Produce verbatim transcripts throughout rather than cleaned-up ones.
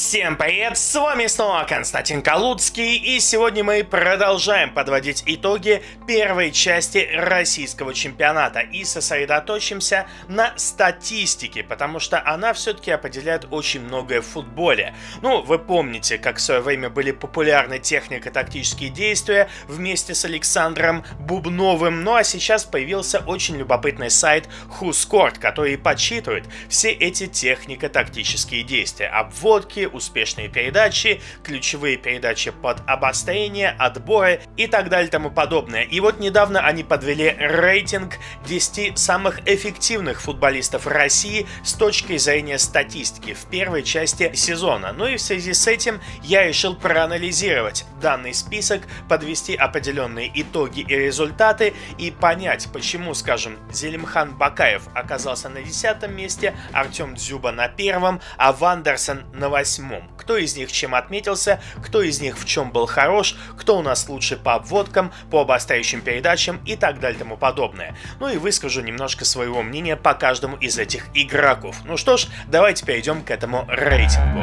Всем привет, с вами снова Константин Калуцкий, и сегодня мы продолжаем подводить итоги первой части российского чемпионата и сосредоточимся на статистике, потому что она все-таки определяет очень многое в футболе. Ну, вы помните, как в свое время были популярны технико-тактические действия вместе с Александром Бубновым, ну а сейчас появился очень любопытный сайт WhoScored, который подсчитывает все эти технико-тактические действия, обводки, успешные передачи, ключевые передачи под обострение, отборы и так далее и тому подобное. И вот недавно они подвели рейтинг десяти самых эффективных футболистов России с точки зрения статистики в первой части сезона. Ну и в связи с этим я решил проанализировать данный список, подвести определенные итоги и результаты и понять, почему, скажем, Зелимхан Бакаев оказался на десятом месте, Артем Дзюба на первом, а Вандерсон на восьмом. Кто из них чем отметился, кто из них в чем был хорош, кто у нас лучше по обводкам, по обостряющим передачам и так далее и тому подобное. Ну и выскажу немножко своего мнения по каждому из этих игроков. Ну что ж, давайте перейдем к этому рейтингу.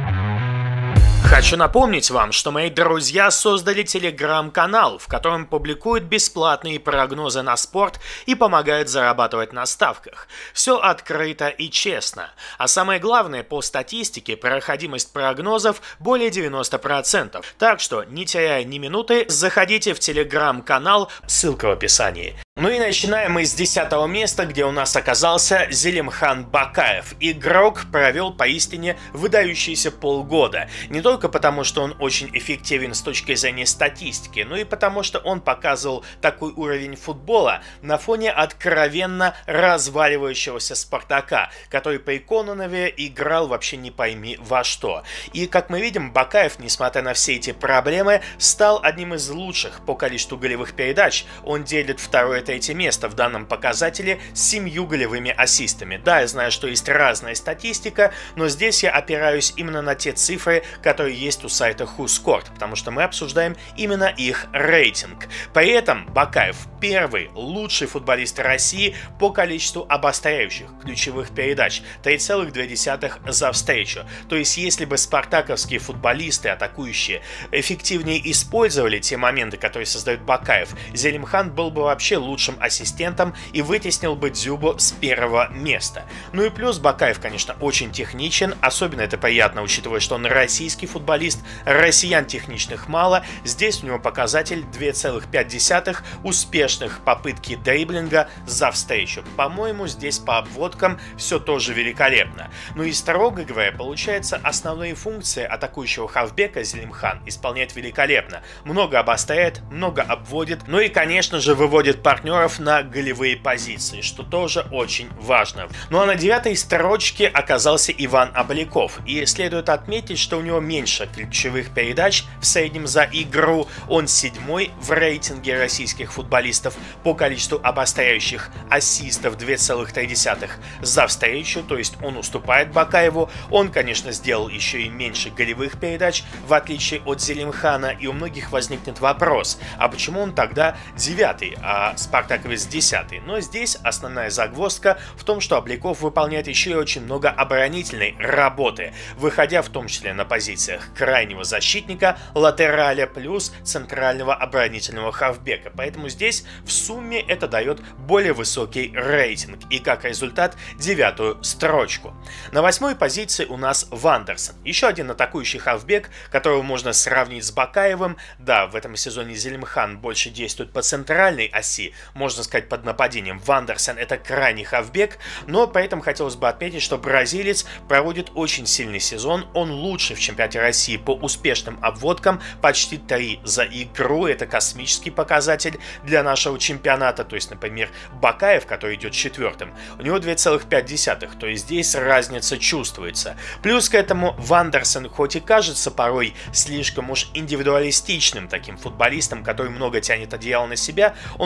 Хочу напомнить вам, что мои друзья создали телеграм-канал, в котором публикуют бесплатные прогнозы на спорт и помогают зарабатывать на ставках. Все открыто и честно. А самое главное, по статистике, проходимость прогнозов более девяноста процентов. Так что, не теряя ни минуты, заходите в телеграм-канал, ссылка в описании. Ну и начинаем мы с десятого места, где у нас оказался Зелимхан Бакаев. Игрок провел поистине выдающиеся полгода. Не только потому, что он очень эффективен с точки зрения статистики, но и потому, что он показывал такой уровень футбола на фоне откровенно разваливающегося Спартака, который при Кононове играл вообще не пойми во что. И как мы видим, Бакаев, несмотря на все эти проблемы, стал одним из лучших по количеству голевых передач. Он делит второе третье место в данном показателе с семью голевыми ассистами. Да, я знаю, что есть разная статистика, но здесь я опираюсь именно на те цифры, которые есть у сайта WhoScored, потому что мы обсуждаем именно их рейтинг. При этом Бакаев первый лучший футболист России по количеству обостряющих ключевых передач, три целых две десятых за встречу. То есть, если бы спартаковские футболисты, атакующие, эффективнее использовали те моменты, которые создает Бакаев, Зелимхан был бы вообще лучшим лучшим ассистентом и вытеснил бы Дзюбу с первого места. Ну и плюс Бакаев, конечно, очень техничен, особенно это приятно, учитывая, что он российский футболист, россиян техничных мало, здесь у него показатель две целых пять десятых успешных попытки дриблинга за встречу. По-моему, здесь по обводкам все тоже великолепно. Ну и строго говоря, получается, основные функции атакующего хавбека Зелимхан исполняет великолепно. Много обостряет, много обводит, ну и, конечно же, выводит партнеров на голевые позиции, что тоже очень важно. Ну а на девятой строчке оказался Иван Обликов. И следует отметить, что у него меньше ключевых передач в среднем за игру. Он седьмой в рейтинге российских футболистов по количеству обостряющих ассистов две целых три десятых за встречу, то есть он уступает Бакаеву. Он, конечно, сделал еще и меньше голевых передач, в отличие от Зелимхана, и у многих возникнет вопрос, а почему он тогда девятый, а спартаковец десятый? Но здесь основная загвоздка в том, что Обликов выполняет еще и очень много оборонительной работы, выходя в том числе на позициях крайнего защитника, латераля плюс центрального оборонительного хавбека. Поэтому здесь в сумме это дает более высокий рейтинг и как результат девятую строчку. На восьмой позиции у нас Вандерсон. Еще один атакующий хавбек, которого можно сравнить с Бакаевым. Да, в этом сезоне Зелимхан больше действует по центральной оси, можно сказать, под нападением. Вандерсон — это крайний хавбек, но при этом хотелось бы отметить, что бразилец проводит очень сильный сезон. Он лучший в чемпионате России по успешным обводкам, почти три за игру. Это космический показатель для нашего чемпионата. То есть, например, Бакаев, который идет четвертым, у него две целых пять десятых, то есть здесь разница чувствуется. Плюс к этому Вандерсон хоть и кажется порой слишком уж индивидуалистичным таким футболистом, который много тянет одеяло на себя, он выполняет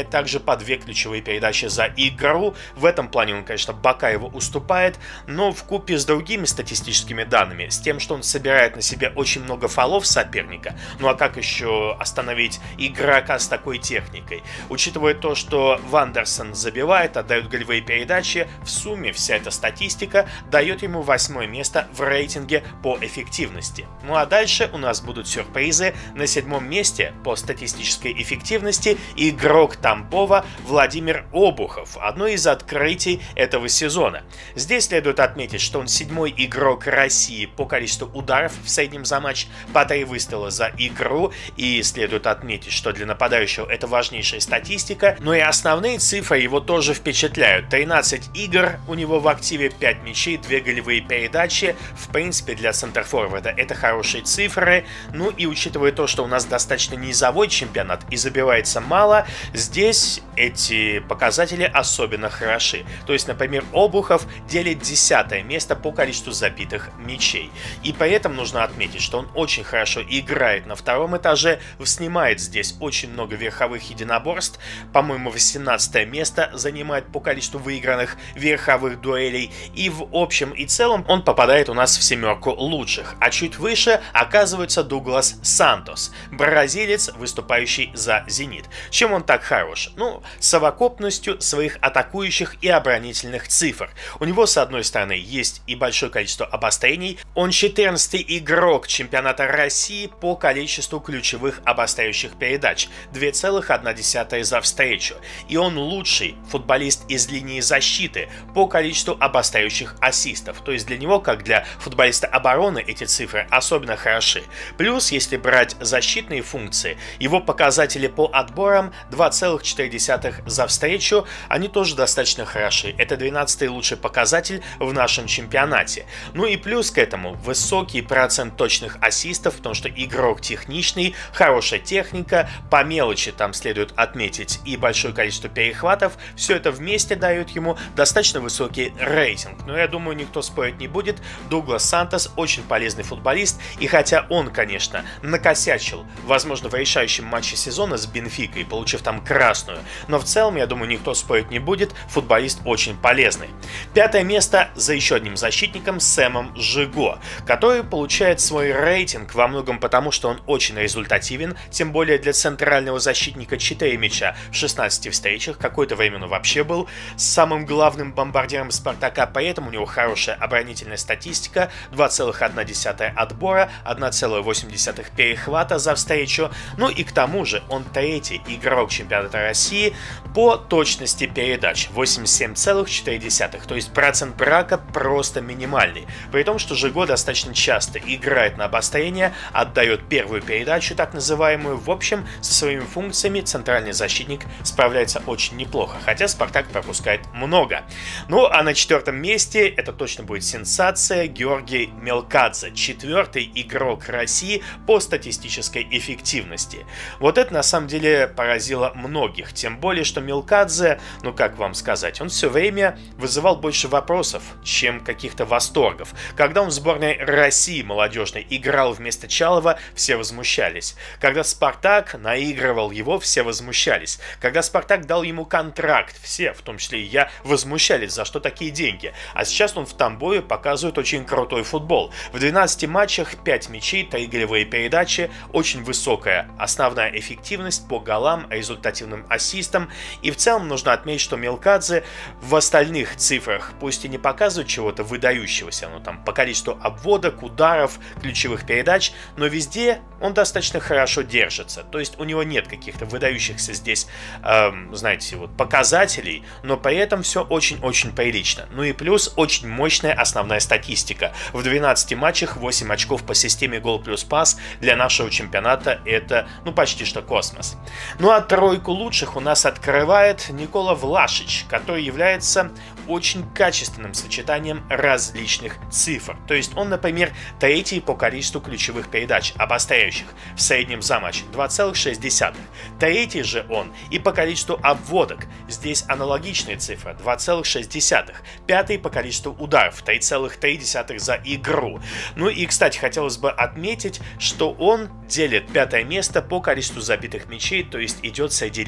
объединяет также по две ключевые передачи за игру. В этом плане он, конечно, Бакаеву уступает, но вкупе с другими статистическими данными, с тем, что он собирает на себе очень много фолов соперника, ну а как еще остановить игрока с такой техникой? Учитывая то, что Вандерсон забивает, отдает голевые передачи, в сумме вся эта статистика дает ему восьмое место в рейтинге по эффективности. Ну а дальше у нас будут сюрпризы. На седьмом месте по статистической эффективности игрок Тамбова Владимир Обухов, одно из открытий этого сезона. Здесь следует отметить, что он седьмой игрок России по количеству ударов в среднем за матч, по три выстрела за игру, и следует отметить, что для нападающего это важнейшая статистика, но и основные цифры его тоже впечатляют. тринадцать игр у него в активе, пять мячей, две голевые передачи. В принципе, для центрфорварда это хорошие цифры. Ну и учитывая то, что у нас достаточно низовой чемпионат и забивается мало, здесь эти показатели особенно хороши. То есть, например, Обухов делит десятое место по количеству забитых мячей. И поэтому нужно отметить, что он очень хорошо играет на втором этаже, снимает здесь очень много верховых единоборств. По-моему, восемнадцатое место занимает по количеству выигранных верховых дуэлей. И в общем и целом он попадает у нас в семерку лучших. А чуть выше оказывается Дуглас Сантос, бразилец, выступающий за «Зенит». Чем он так хорош? Ну, совокупностью своих атакующих и оборонительных цифр. У него, с одной стороны, есть и большое количество обострений. Он четырнадцатый игрок чемпионата России по количеству ключевых обостряющих передач. две целых одна десятая за встречу. И он лучший футболист из линии защиты по количеству обостряющих ассистов. То есть для него, как для футболиста обороны, эти цифры особенно хороши. Плюс, если брать защитные функции, его показатели по отборам два целых четыре десятых за встречу, они тоже достаточно хороши. Это двенадцатый лучший показатель в нашем чемпионате. Ну и плюс к этому высокий процент точных ассистов, потому что игрок техничный, хорошая техника, по мелочи там следует отметить и большое количество перехватов. Все это вместе дает ему достаточно высокий рейтинг. Но я думаю, никто спорить не будет. Дуглас Сантос очень полезный футболист, и хотя он, конечно, накосячил, возможно, в решающем матче сезона с Бенфикой, получив там красную, но в целом, я думаю, никто спорить не будет, футболист очень полезный. Пятое место за еще одним защитником, Сэмом Жиго, который получает свой рейтинг во многом потому, что он очень результативен, тем более для центрального защитника четыре мяча в шестнадцати встречах, какое-то время он вообще был самым главным бомбардиром Спартака, поэтому у него хорошая оборонительная статистика, два целых одна десятая отбора, одна целая восемь десятых перехвата за встречу, ну и к тому же он третий игрок чемпионата России по точности передач, восемьдесят семь целых четыре десятых, то есть процент брака просто минимальный, при том, что Жиго достаточно часто играет на обострение, отдает первую передачу, так называемую. В общем, со своими функциями центральный защитник справляется очень неплохо, хотя Спартак пропускает много. Ну а на четвертом месте, это точно будет сенсация, Георгий Мелкадзе, четвертый игрок России по статистической эффективности. Вот это на самом деле поразило многих, тем более, что Мелкадзе, ну как вам сказать, он все время вызывал больше вопросов, чем каких-то восторгов. Когда он в сборной России молодежной играл вместо Чалова, все возмущались. Когда Спартак наигрывал его, все возмущались. Когда Спартак дал ему контракт, все, в том числе и я, возмущались, за что такие деньги. А сейчас он в Тамбове показывает очень крутой футбол. В двенадцати матчах пять мячей, три голевые передачи, очень высокая основная эффективность по голам, результативным ассистам. И в целом нужно отметить, что Мелкадзе в остальных цифрах, пусть и не показывает чего-то выдающегося, ну там по количеству обводок, ударов, ключевых передач, но везде он достаточно хорошо держится. То есть у него нет каких-то выдающихся здесь, эм, знаете, вот показателей, но при этом все очень-очень прилично. Ну и плюс очень мощная основная статистика. В двенадцати матчах восемь очков по системе гол плюс пас для нашего чемпионата — это ну почти что космос. Ну а тройку лучших у нас открывает Никола Влашич, который является очень качественным сочетанием различных цифр. То есть он, например, третий по количеству ключевых передач, обостряющих в среднем за матч, два целых шесть десятых. Третий же он и по количеству обводок, здесь аналогичные цифры, два целых шесть десятых. Пятый по количеству ударов, три целых три десятых за игру. Ну и, кстати, хотелось бы отметить, что он делит пятое место по количеству забитых мячей, то есть идет среди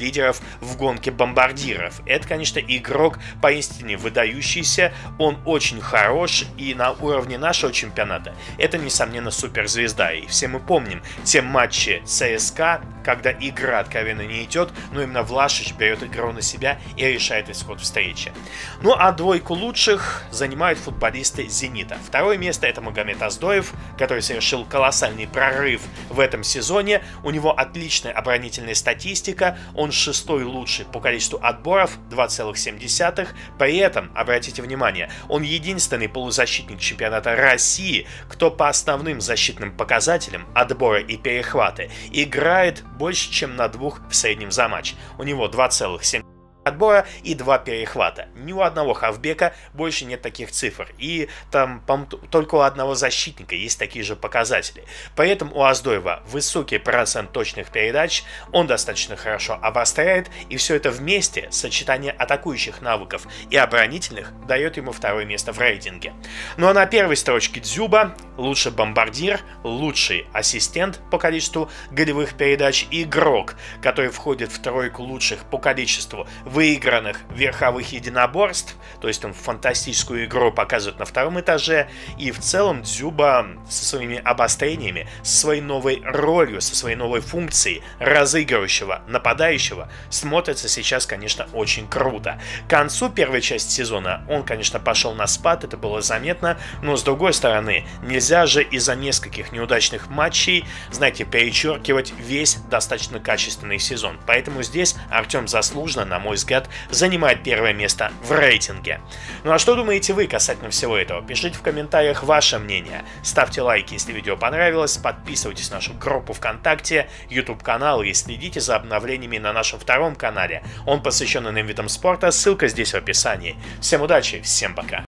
лидеров в гонке бомбардиров. Это, конечно, игрок поистине выдающийся, он очень хорош, и на уровне нашего чемпионата это, несомненно, суперзвезда. И все мы помним те матчи ЦСКА, когда игра откровенно не идет, но именно Влашич берет игру на себя и решает исход встречи. Ну а двойку лучших занимают футболисты «Зенита». Второе место — это Магомед Аздоев, который совершил колоссальный прорыв в этом сезоне. У него отличная оборонительная статистика, он шестой лучший по количеству отборов, два целых семь десятых. При этом, обратите внимание, он единственный полузащитник чемпионата России, кто по основным защитным показателям, отборы и перехваты, играет больше, чем на двух в среднем за матч. У него два целых семь десятых отбора и два перехвата. Ни у одного хавбека больше нет таких цифр. И там только у одного защитника есть такие же показатели. Поэтому у Аздоева высокий процент точных передач, он достаточно хорошо обостряет, и все это вместе, сочетание атакующих навыков и оборонительных, дает ему второе место в рейтинге. Ну а на первой строчке Дзюба, лучший бомбардир, лучший ассистент по количеству голевых передач, игрок, который входит в тройку лучших по количеству выигранных верховых единоборств, то есть он фантастическую игру показывает на втором этаже, и в целом Дзюба со своими обострениями, со своей новой ролью, со своей новой функцией разыгрывающего нападающего смотрится сейчас, конечно, очень круто. К концу первой части сезона он, конечно, пошел на спад, это было заметно, но с другой стороны, нельзя же из-за нескольких неудачных матчей, знаете, перечеркивать весь достаточно качественный сезон. Поэтому здесь Артем заслуженно, на мой взгляд, занимает первое место в рейтинге. Ну а что думаете вы касательно всего этого? Пишите в комментариях ваше мнение. Ставьте лайки, если видео понравилось. Подписывайтесь на нашу группу ВКонтакте, YouTube канал и следите за обновлениями на нашем втором канале. Он посвящен иным видам спорта. Ссылка здесь в описании. Всем удачи, всем пока.